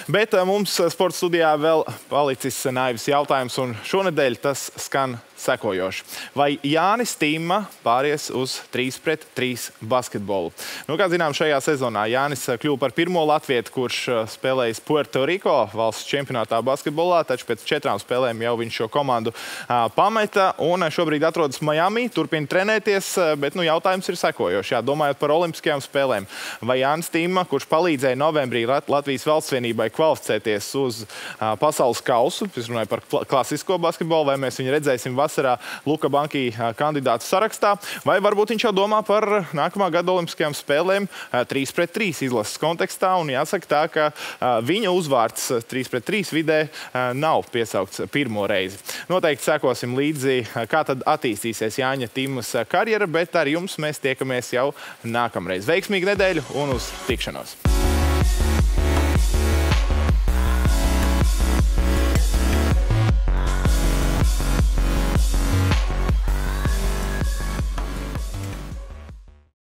Bet mums sporta studijā vēl palicis naivs jautājums, un šonedēļ tas skan sekojoši. Vai Jānis Timma pāries uz 3-3 basketbolu? Nu, kā zinām, šajā sezonā Jānis kļuva par pirmo latvietu, kurš spēlējis Puerto Rico valsts čempionātā basketbolā, taču pēc 4 spēlēm jau viņš šo komandu pameta un šobrīd atrodas Miami, turpina trenēties, bet jautājums ir sekojoši. Jā, domājot par olimpiskajām spēlēm, vai Jānis Timma, kurš palīdzēja novembrī Latvijas valstsvienībai kvalificēties uz pasaules kausu, es runāju par klasisko basketbolu, vai mēs viņu redzēsim vasarā Luka Banki kandidātu sarakstā, vai varbūt viņš jau domā par nākamā gada olimpiskajām spēlēm 3-3 izlases kontekstā, un jāsaka tā, ka viņa uzvārds 3-3 vidē nav piesaukts pirmo reizi. Noteikti sekosim līdzi, kā tad attīstīsies Jāņa Timmas karjera, bet ar jums mēs tiekamies jau nākamreiz. Veiksmīgu nedēļu un uz tikšanos!